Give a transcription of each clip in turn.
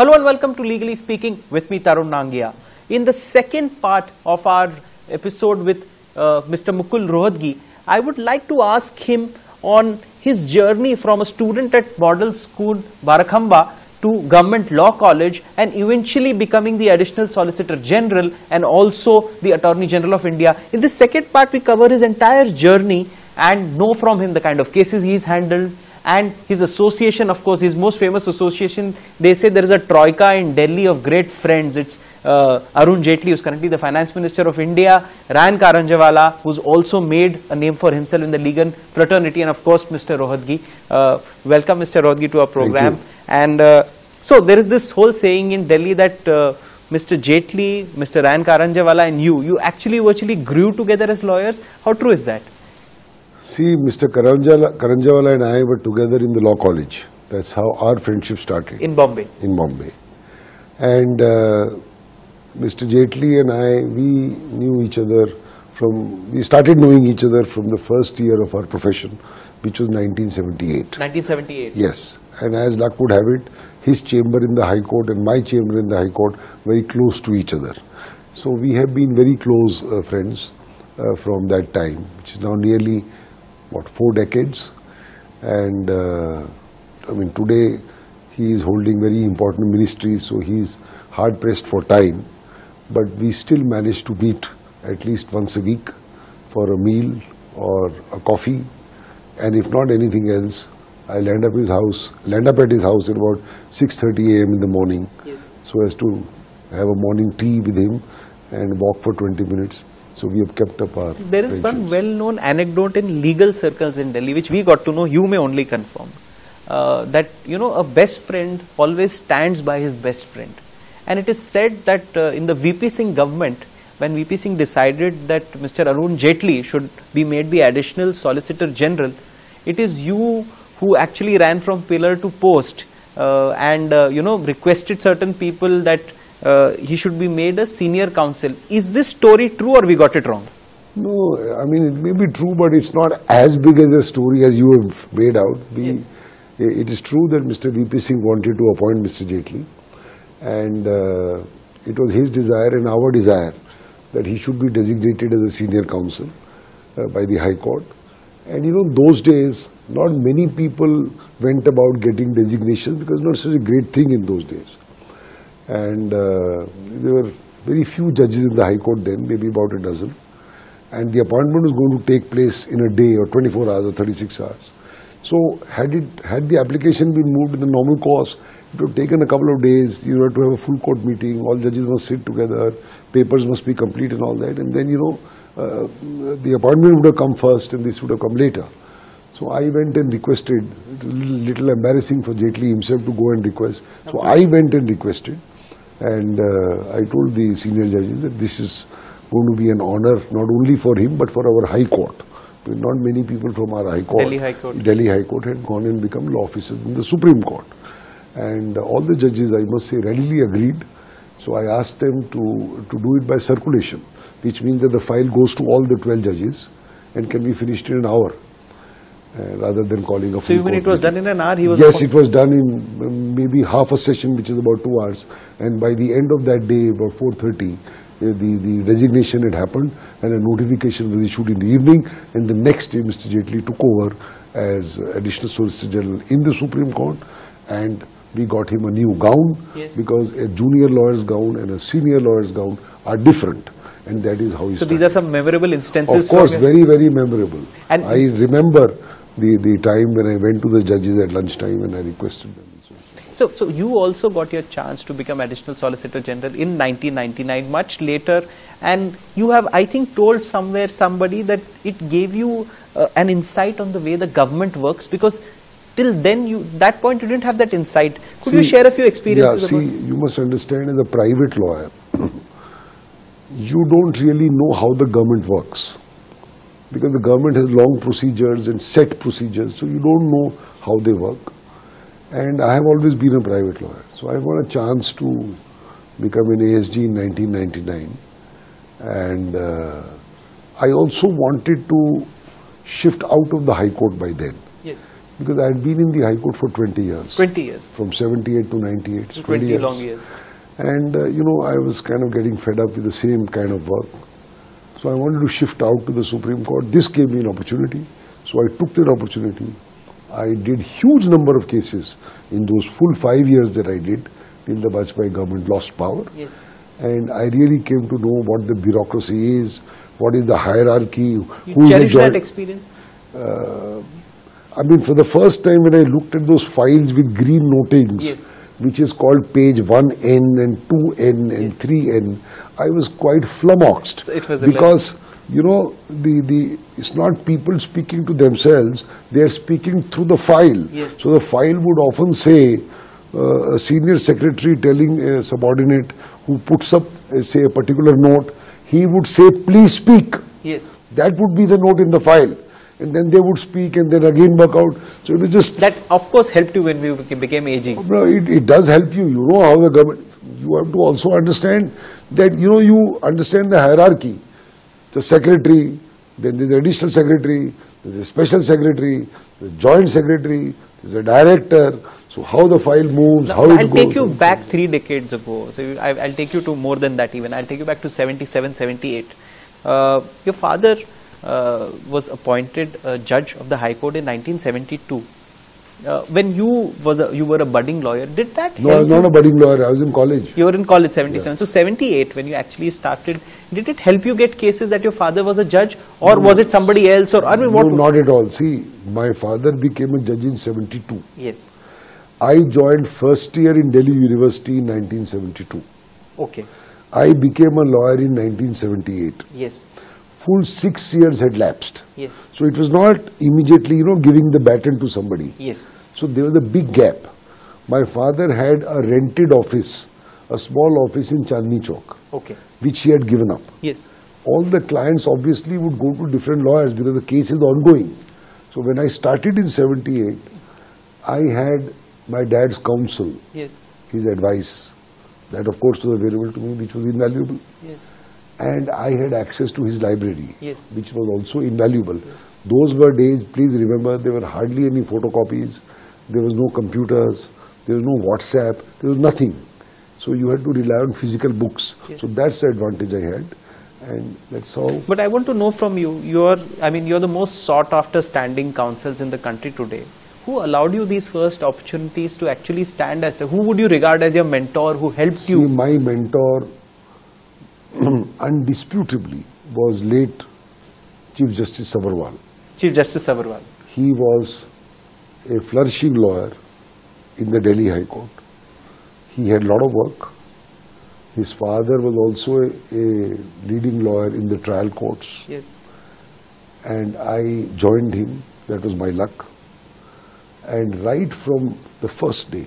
Hello and welcome to Legally Speaking with me, Tarun Nangia. In the second part of our episode with Mr. Mukul Rohatgi, I would like to ask him on his journey from a student at Model School, Barakhamba, to Government Law College and eventually becoming the Additional Solicitor General and also the Attorney General of India. In this second part, we cover his entire journey and know from him the kind of cases he's handled and his association, of course, his most famous association. They say there is a troika in Delhi of great friends. It's Arun Jaitley, who's currently the Finance Minister of India, Ryan Karanjawala, who's also made a name for himself in the legal fraternity, and of course, Mr. Rohatgi. Welcome, Mr. Rohatgi, to our program. And so there is this whole saying in Delhi that Mr. Jaitley, Mr. Ryan Karanjawala and you actually virtually grew together as lawyers. How true is that? See, Mr. Karanjawala and I were together in the law college. That's how our friendship started. In Bombay? In Bombay. And Mr. Jaitley and I, we knew each other we started knowing each other from the first year of our profession, which was 1978. 1978? Yes. And as luck would have it, his chamber in the High Court and my chamber in the High Court very close to each other. So we have been very close friends from that time, which is now nearly 4 decades, and I mean today he is holding very important ministries, so he is hard pressed for time, but we still manage to meet at least once a week for a meal or a coffee, and if not anything else, I land up at his house at about 6:30 a.m. in the morning, yes, so as to have a morning tea with him and walk for 20 minutes. So we have kept up our There is one well-known anecdote in legal circles in Delhi, which we got to know, you may only confirm, that, you know, a best friend always stands by his best friend. And it is said that in the VP Singh government, when VP Singh decided that Mr. Arun Jaitley should be made the Additional Solicitor General, it is you who actually ran from pillar to post and, you know, requested certain people that he should be made a senior counsel. Is this story true or we got it wrong? No, I mean it may be true, but it's not as big as a story as you have made out. Yes. It is true that Mr. VP Singh wanted to appoint Mr. Jaitley, and it was his desire and our desire that he should be designated as a senior counsel by the High Court. And you know, those days, not many people went about getting designations because not such a great thing in those days. And there were very few judges in the High Court then, maybe about a dozen. And the appointment was going to take place in a day or 24 hours or 36 hours. So had the application been moved in the normal course, it would have taken a couple of days. You had to have a full court meeting, all judges must sit together, papers must be complete and all that. And then, you know, the appointment would have come first and this would have come later. So I went and requested. It was a little embarrassing for Jaitley himself to go and request. So I went and requested. And I told the senior judges that this is going to be an honor not only for him but for our High Court. Not many people from our High Court, Delhi High Court had gone and become law officers in the Supreme Court. And all the judges, I must say, readily agreed. So I asked them to do it by circulation, which means that the file goes to all the 12 judges and can be finished in an hour. Rather than calling a full So even it was done in an hour? Yes, it was done in maybe half a session, which is about 2 hours. And by the end of that day, about 4:30, the resignation had happened and a notification was issued in the evening. And the next day, Mr. Jaitley took over as Additional Solicitor General in the Supreme Court. And we got him a new gown, yes, because a junior lawyer's gown and a senior lawyer's gown are different. And that is how he started. So these are some memorable instances? Of course, very, very memorable. And I remember the time when I went to the judges at lunchtime and I requested them. So you also got your chance to become Additional Solicitor General in 1999, much later, and you have, I think, told somebody that it gave you an insight on the way the government works, because till then, that point you didn't have that insight. Could you share a few experiences? Yeah, you must understand, as a private lawyer, you don't really know how the government works, because the government has long procedures and set procedures, so you don't know how they work. And I have always been a private lawyer, so I got a chance to become an ASG in 1999, and I also wanted to shift out of the High Court by then. Yes. because I had been in the High Court for 20 years. 20 years. From 78 to 98. So 20 long years. And, I was kind of getting fed up with the same kind of work. So I wanted to shift out to the Supreme Court. This gave me an opportunity. So I took that opportunity. I did huge number of cases in those full 5 years that I did till the Vajpayee government lost power. Yes. And I really came to know what the bureaucracy is, what is the hierarchy. You cherish that experience? I mean, for the first time when I looked at those files with green notings, yes, which is called page 1N and 2N and 3N, I was quite flummoxed. It was because, it's not people speaking to themselves, they are speaking through the file. Yes. So the file would often say, a senior secretary telling a subordinate who puts up, say, a particular note, he would say, please speak. Yes. That would be the note in the file. And then they would speak and then again work out. So it was just... That, of course, helped you when we became aging. No, it does help you. You know how the government... You have to also understand that, you understand the hierarchy. The secretary, then there's an additional secretary, there's a special secretary, there's a joint secretary, there's a director. So how the file moves, now, how it goes. I'll take you back 3 decades ago. So I'll take you to more than that even. I'll take you back to 77, 78. Your father was appointed a judge of the High Court in 1972. When you were a budding lawyer, did that help you? No, I was not a budding lawyer. I was in college. You were in college, 77. Yeah. So 78, when you actually started, did it help you get cases that your father was a judge, or was it somebody else? Or No, not at all. See, my father became a judge in 72. Yes. I joined first year in Delhi University in 1972. Okay. I became a lawyer in 1978. Yes. Full 6 years had lapsed. Yes. So it was not immediately, giving the baton to somebody. Yes. So there was a big gap. My father had a rented office, a small office in Chandni Chowk, Okay. which he had given up. Yes. All the clients obviously would go to different lawyers because the case is ongoing. So when I started in 78, I had my dad's counsel, Yes. his advice, that of course was available to me, which was invaluable. Yes. And I had access to his library, Yes. which was also invaluable. Those were days, please remember, there were hardly any photocopies, there was no computers, there was no WhatsApp, there was nothing. So you had to rely on physical books. Yes. So that's the advantage I had, and that's how. But I want to know from you, you're the most sought after standing counsels in the country today. Who allowed you these first opportunities to actually stand as, who would you regard as your mentor, who helped you? See, my mentor undisputably was late Chief Justice Sabharwal. Chief Justice Sabharwal. He was a flourishing lawyer in the Delhi High Court. He had a lot of work. His father was also a leading lawyer in the trial courts. Yes. And I joined him. That was my luck. And right from the first day,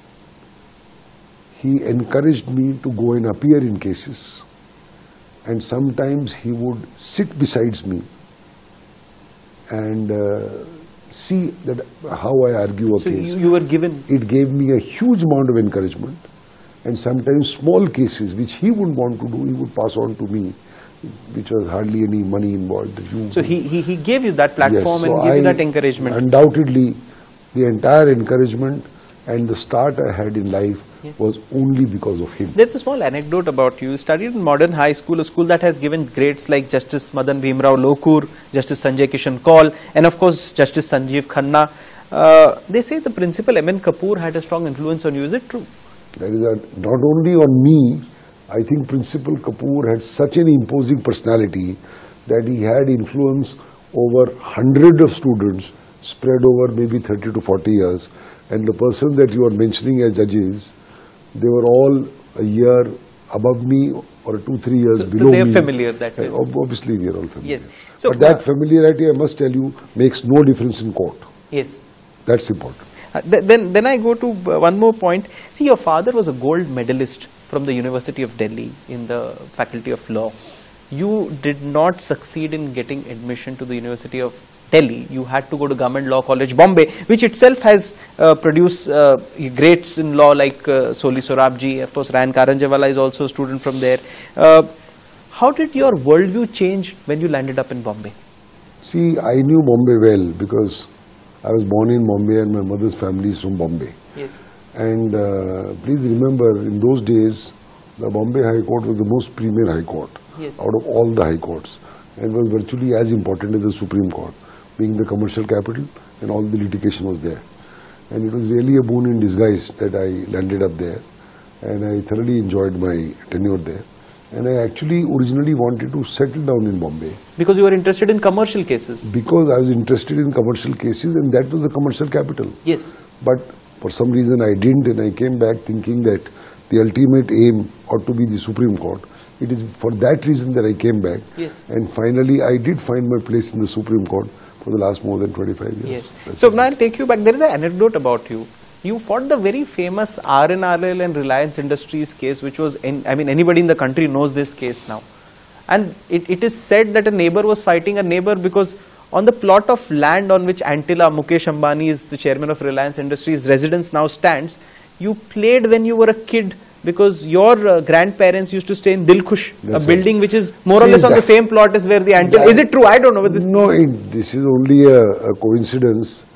he encouraged me to go and appear in cases. And sometimes he would sit beside me and see that how I argue a case. So you were given... It gave me a huge amount of encouragement. And sometimes small cases which he wouldn't want to do, he would pass on to me, which was hardly any money involved. So he gave you that platform, yes, and gave you that encouragement. Undoubtedly, the entire encouragement and the start I had in life was only because of him. There's a small anecdote about you. You studied in Modern High School, a school that has given greats like Justice Madan Bhimrao Lokur, Justice Sanjay Kishan Kaul, and of course Justice Sanjeev Khanna. They say the principal M.N. Kapoor had a strong influence on you. Is it true? That is not only on me. I think Principal Kapoor had such an imposing personality that he had influence over hundreds of students spread over maybe 30 to 40 years. And the persons that you are mentioning as judges, they were all a year above me or 2-3 years below me. So they are familiar that way. Obviously, we are all familiar. Yes. So, but that familiarity, I must tell you, makes no difference in court. Yes. That's important. Then I go to one more point. See, your father was a gold medalist from the University of Delhi in the Faculty of Law. You did not succeed in getting admission to the University of Delhi. You had to go to Government Law College, Bombay, which itself has produced greats in law like Soli Sorabji. Of course, Ryan Karanjawala is also a student from there. How did your worldview change when you landed up in Bombay? See, I knew Bombay well because I was born in Bombay and my mother's family is from Bombay. Yes. And please remember, in those days, the Bombay High Court was the most premier High Court Yes. out of all the High Courts, and was virtually as important as the Supreme Court, being the commercial capital, and all the litigation was there. And it was really a boon in disguise that I landed up there, and I thoroughly enjoyed my tenure there. And I actually originally wanted to settle down in Bombay. Because you were interested in commercial cases. Because I was interested in commercial cases, and that was the commercial capital. Yes. But for some reason I didn't, and I came back thinking that the ultimate aim ought to be the Supreme Court. It is for that reason that I came back. Yes. And finally I did find my place in the Supreme Court for the last more than 25 years. Yes. That's So it. now I'll take you back. There is an anecdote about you. You fought the very famous RNRL and Reliance Industries case, which was, anybody in the country knows this case now. And it is said that a neighbor was fighting a neighbor because on the plot of land on which Antila, Mukesh Ambani is the chairman of Reliance Industries, residence now stands, you played when you were a kid because your grandparents used to stay in Dilkhush, That's a building right. which is more or less on the same plot as where the Antila. Is it true? I don't know. But this, No, this is only a coincidence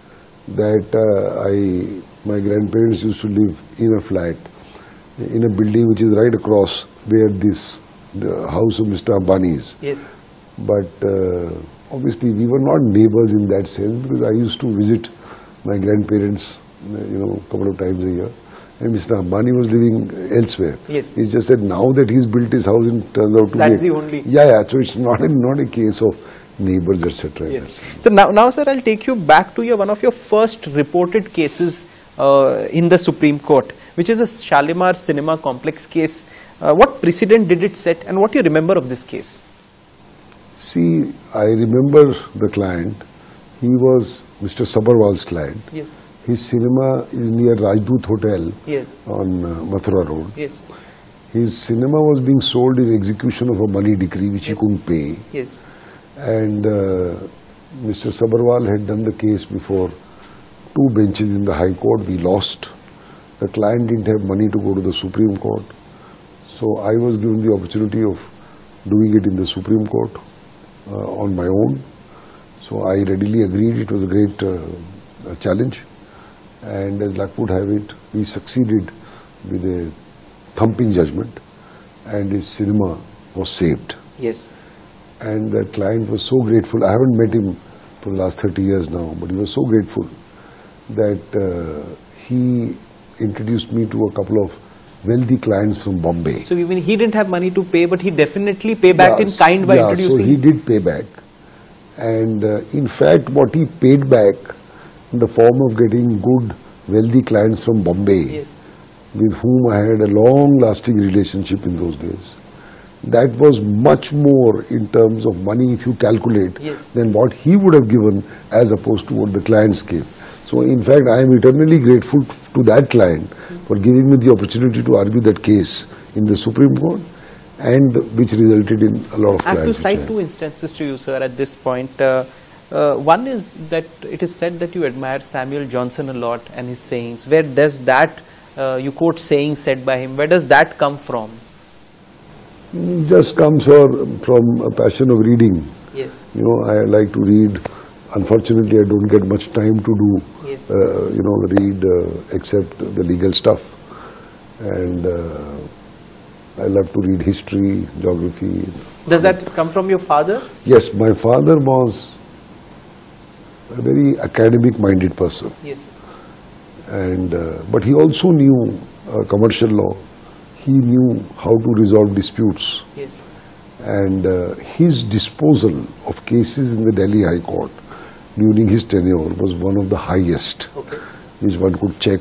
that my grandparents used to live in a flat, in a building which is right across where the house of Mr. Ambani is. Yes. But obviously we were not neighbors in that sense, because I used to visit my grandparents, a couple of times a year. And Mr. Ambani was living elsewhere. Yes. It's just that now that he's built his house, it turns out to be... That's the only... Yeah, so it's not a case of neighbors, etc. Yes. So now, sir, I'll take you back to one of your first reported cases in the Supreme Court, which is a Shalimar Cinema Complex case. What precedent did it set, and what do you remember of this case? See, I remember the client. He was Mr. Sabarwal's client. Yes. His cinema is near Rajdut Hotel. Yes. On Mathura Road. Yes. His cinema was being sold in execution of a money decree which Yes. he couldn't pay. Yes. And Mr. Sabarwal had done the case before 2 benches in the High Court. We lost. The client didn't have money to go to the Supreme Court. So I was given the opportunity of doing it in the Supreme Court on my own. So I readily agreed. It was a great challenge. And as luck would have it, we succeeded with a thumping judgment, and his cinema was saved. Yes. And the client was so grateful. I haven't met him for the last 30 years now, but he was so grateful that he introduced me to a couple of wealthy clients from Bombay. So even he didn't have money to pay, but he definitely paid back in kind by introducing. So he did pay back. And in fact, what he paid back in the form of getting good, wealthy clients from Bombay, Yes. with whom I had a long-lasting relationship in those days. That was much more in terms of money, if you calculate, Yes. than what he would have given as opposed to what the clients gave. So in fact, I am eternally grateful to that client for giving me the opportunity to argue that case in the Supreme Court, and which resulted in a lot of I have to clients. cite 2 instances to you, sir, at this point. One is that it is said that you admire Samuel Johnson a lot and his sayings. Where does that, you quote sayings said by him, where does that come from? Just comes from a passion of reading. Yes. I like to read. Unfortunately, I don't get much time to do, Yes. read except the legal stuff. And I love to read history, geography. Does that come from your father? Yes, my father was a very academic-minded person. Yes. And but he also knew commercial law. He knew how to resolve disputes. Yes. And his disposal of cases in the Delhi High Court during his tenure was one of the highest, Okay. which one could check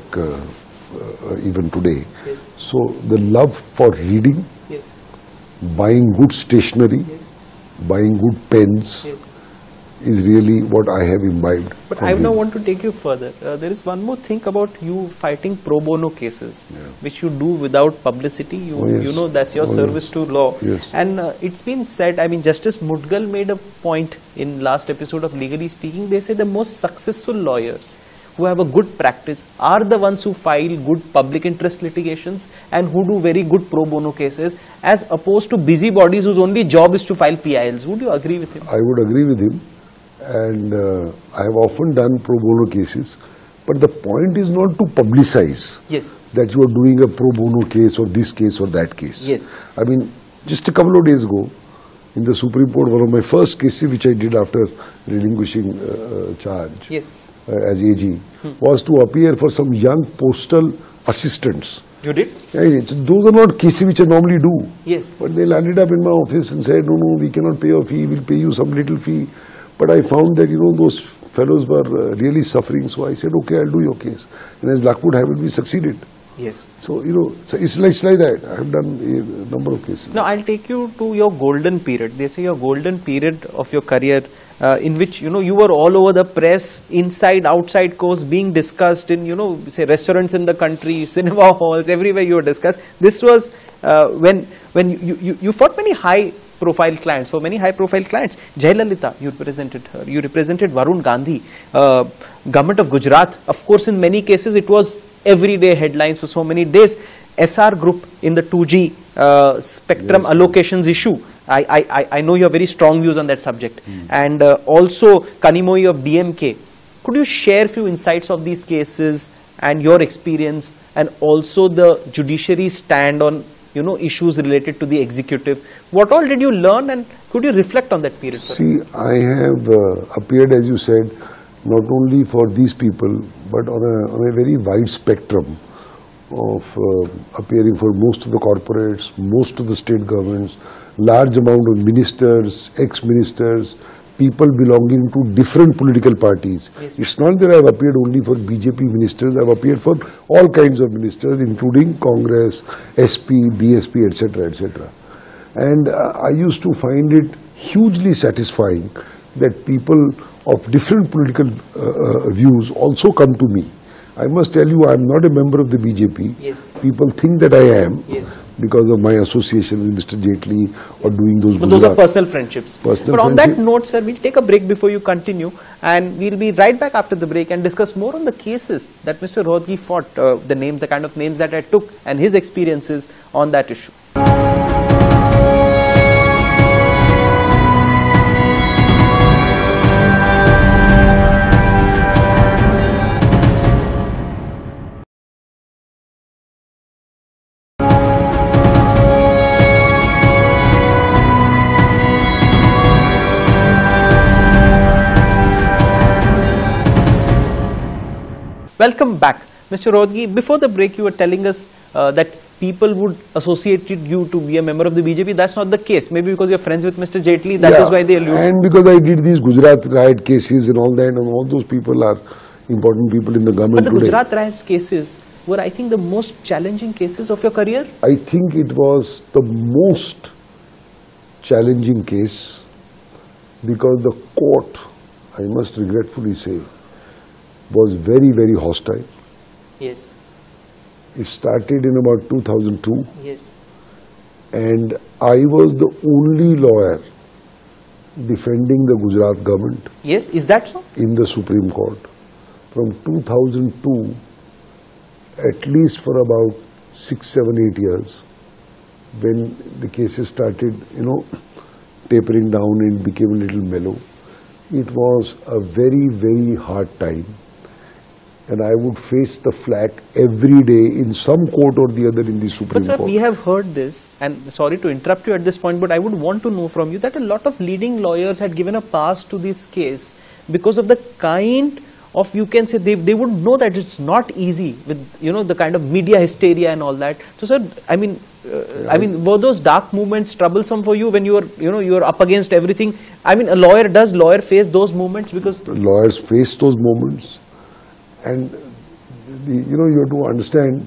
even today. Yes. So the love for reading, Yes. buying good stationery, Yes. buying good pens, Yes. is really what I have imbibed. But from I now him. want to take you further. There is one more thing about you fighting pro bono cases, which you do without publicity. Oh, yes. You know that's your Oh, service to law. Yes. And it's been said, Justice Mudgal made a point in last episode of Legally Speaking. They say the most successful lawyers who have a good practice are the ones who file good public interest litigations and who do very good pro bono cases, as opposed to busybodies whose only job is to file PILs. Would you agree with him? I would agree with him, and I have often done pro bono cases. But the point is not to publicize Yes. that you are doing a pro bono case or this case or that case. Yes. I mean, just a couple of days ago, in the Supreme Court, one of my first cases which I did after relinquishing charge Yes. as AG was to appear for some young postal assistants. You did? Those are not cases which I normally do. Yes. But they landed up in my office and said, no, we cannot pay a fee, we'll pay you some little fee. But I found that, those fellows were really suffering. So I said, okay, I'll do your case. And as luck would have it, we succeeded. Yes. So, it's like that. I have done a number of cases. Now, I'll take you to your golden period. They say your golden period of your career in which, you were all over the press, inside, outside course, being discussed in, say restaurants in the country, cinema halls, everywhere you were discussed. This was when you fought many high-profile clients. For many high-profile clients, Jayalalitha, you represented her. You represented Varun Gandhi, government of Gujarat. Of course, in many cases, it was everyday headlines for so many days. SR Group in the 2G spectrum allocations issue. I know you have very strong views on that subject. And also Kanimoyi of DMK. Could you share a few insights of these cases and your experience, and also the judiciary stand on issues related to the executive? What all did you learn, and could you reflect on that period? See, I have appeared, as you said, not only for these people, but on a very wide spectrum of appearing for most of the corporates, most of the state governments, large amount of ministers, ex-ministers, people belonging to different political parties. Yes. It's not that I have appeared only for BJP ministers, I have appeared for all kinds of ministers, including Congress, SP, BSP, etc., etc. And I used to find it hugely satisfying that people of different political views also come to me. I must tell you, I am not a member of the BJP. Yes. People think that I am. Yes. Because of my association with Mr. Jaitley or doing those. But those are personal friendships. Personal but on that note, sir, we'll take a break before you continue, and we'll be right back after the break and discuss more on the cases that Mr. Rohatgi fought, the kind of names that I took, and his experiences on that issue. Welcome back. Mr. Rohatgi, before the break you were telling us that people would associate you to be a member of the BJP. That's not the case. Maybe because you're friends with Mr. Jaitley, that is why they allude. And because I did these Gujarat riot cases and all that, and all those people are important people in the government today. But the Gujarat riot cases were, I think, the most challenging cases of your career? I think it was the most challenging case because the court, I must regretfully say, was very, very hostile. Yes. It started in about 2002. Yes. And I was the only lawyer defending the Gujarat government. Yes, is that so? In the Supreme Court. From 2002, at least for about 6, 7, 8 years, when the cases started, tapering down and became a little mellow, it was a very, very hard time. And I would face the flak every day in some court or the other in the Supreme Court. But sir, we have heard this, and sorry to interrupt you at this point, but I would want to know from you that a lot of leading lawyers had given a pass to this case because of the kind of, you can say, they would know that it's not easy with, the kind of media hysteria and all that. So sir, I mean, were those dark moments troublesome for you when you were, you were up against everything? I mean, does lawyer face those moments? Because lawyers face those moments. And, you have to understand,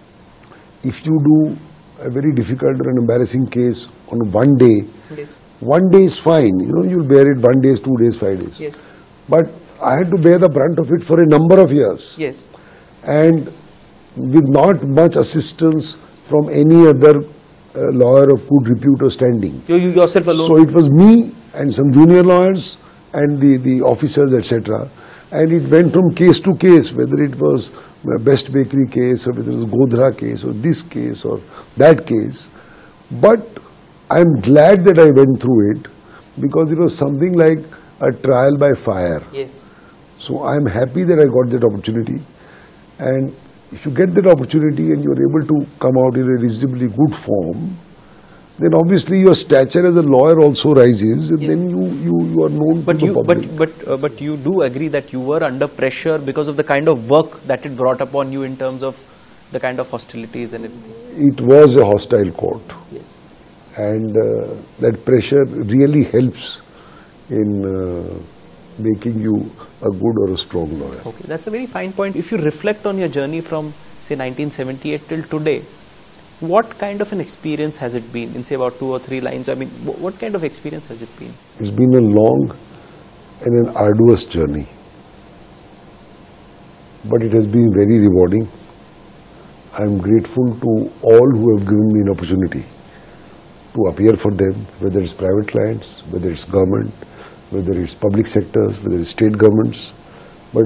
if you do a very difficult or an embarrassing case on one day, yes. One day is fine. You'll bear it 1 day, 2 days, 5 days. Yes. But I had to bear the brunt of it for a number of years. Yes. And with not much assistance from any other lawyer of good repute or standing. You yourself alone? So it was me and some junior lawyers and the officers, etc. And it went from case to case, whether it was Best Bakery case or whether it was Godhra case or this case or that case. But I'm glad that I went through it because it was something like a trial by fire. Yes. So I'm happy that I got that opportunity. And if you get that opportunity and you're able to come out in a reasonably good form, then obviously your stature as a lawyer also rises, and Yes. then you are known But to you, the public. but you do agree that you were under pressure because of the kind of work that it brought upon you in terms of the kind of hostilities and everything. It was a hostile court, Yes. and that pressure really helps in making you a good or a strong lawyer. Okay, that's a very fine point. If you reflect on your journey from, say, 1978 till today, what kind of an experience has it been? In, say, about 2 or 3 lines, I mean, what kind of experience has it been? It's been a long and an arduous journey, but it has been very rewarding. I'm grateful to all who have given me an opportunity to appear for them, whether it's private clients, whether it's government, whether it's public sectors, whether it's state governments. But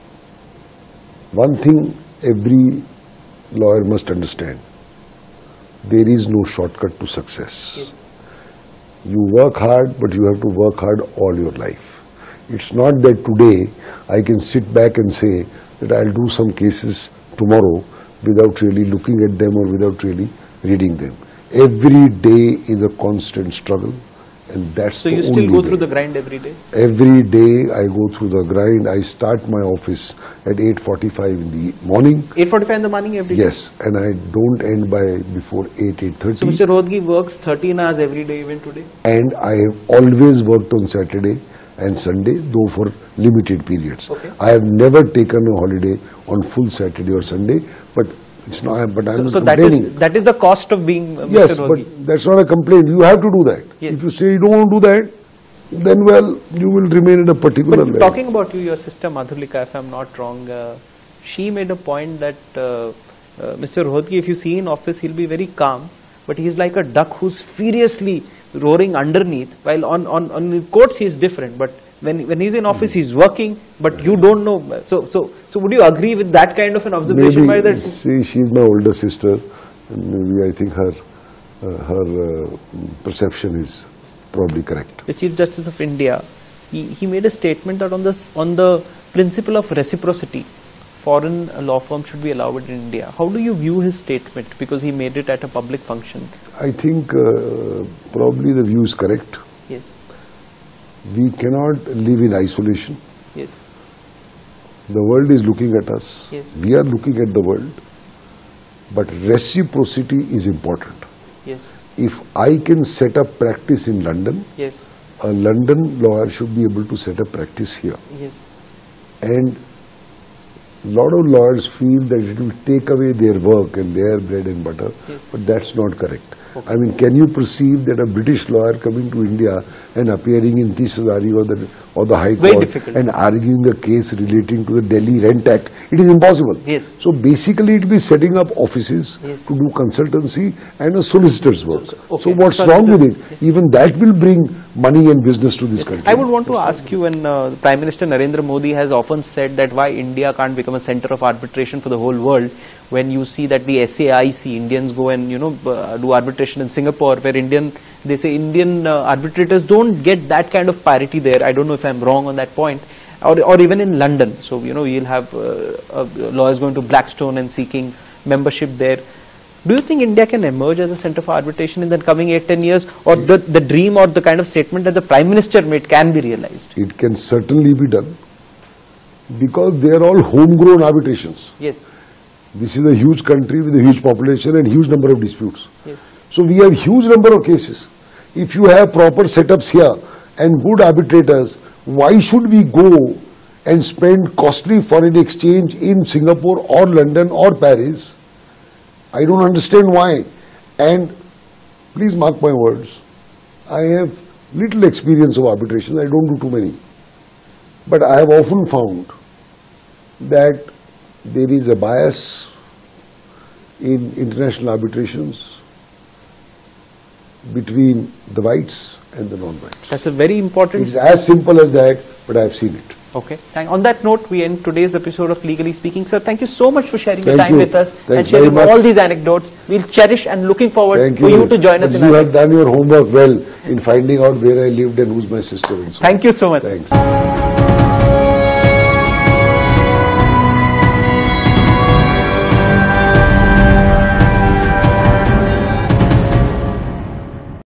one thing every lawyer must understand: there is no shortcut to success. Yes. You work hard, but you have to work hard all your life. It's not that today I can sit back and say that I'll do some cases tomorrow without really looking at them or without really reading them. Every day is a constant struggle, and that's So the you only still go way. through the grind every day? Every day I go through the grind. I start my office at 8:45 in the morning. 8:45 in the morning every day? Yes, and I don't end by before 8:30. So Mr. Rohatgi works 13 hours every day even today? And I have always worked on Saturday and Sunday, though for limited periods. Okay. I have never taken a holiday on full Saturday or Sunday, but it's not. But I'm So not complaining. that is the cost of being Mr. Yes, Rohatgi. but that's not a complaint. You have to do that. Yes. If you say you don't want to do that, then well, you will remain at a particular But level. talking about you, your sister Madhulika, if I'm not wrong, she made a point that Mr. Rohatgi, if you see in office, he'll be very calm, but he's like a duck who's furiously roaring underneath, while on the courts he's different, but when he's in office he's working, but you don't know. So would you agree with that kind of an observation? By Maybe, that? see, she's my older sister, and maybe I think her perception is probably correct. The Chief Justice of India, he made a statement that on the principle of reciprocity, foreign law firms should be allowed in India. How do you view his statement? Because he made it at a public function. I think probably the view is correct. Yes. We cannot live in isolation. Yes. The world is looking at us. Yes. We are looking at the world. But reciprocity is important. Yes. If I can set up practice in London, Yes. a London lawyer should be able to set up practice here. Yes. And a lot of lawyers feel that it will take away their work and their bread and butter, Yes. but that's not correct. Okay. I mean, can you perceive that a British lawyer coming to India and appearing in Tisazari or the High Very Court difficult. and arguing a case relating to the Delhi Rent Act? It is impossible. Yes. So basically it will be setting up offices Yes. to do consultancy and a solicitor's work. okay. So what's Sorry, wrong with this- it? Even that will bring money and business to this country. I would want to ask you, when Prime Minister Narendra Modi has often said that why India can't become a center of arbitration for the whole world, when you see that the SAIC, Indians go and do arbitration in Singapore, where they say Indian arbitrators don't get that kind of parity there. I don't know if I'm wrong on that point. Or even in London. So, you'll have lawyers going to Blackstone and seeking membership there. Do you think India can emerge as a center for arbitration in the coming 8-10 years? Or the dream or the kind of statement that the Prime Minister made can be realized? It can certainly be done because they are all homegrown arbitrations. Yes. This is a huge country with a huge population and huge number of disputes. Yes. So we have huge number of cases. If you have proper setups here and good arbitrators, why should we go and spend costly foreign exchange in Singapore or London or Paris? I don't understand why. And please mark my words, I have little experience of arbitration. I don't do too many. But I have often found that there is a bias in international arbitrations between the whites and the non-whites. That's a very important... It's as simple as that, but I have seen it. Okay. On that note, we end today's episode of Legally Speaking. Sir, thank you so much for sharing your Thank time you. with us Thanks and sharing very much. all these anecdotes. We'll cherish and looking forward Thank for you to join us But in you our have next. done your homework well in finding out where I lived and who's my sister and so on. Thank you so much. Thanks.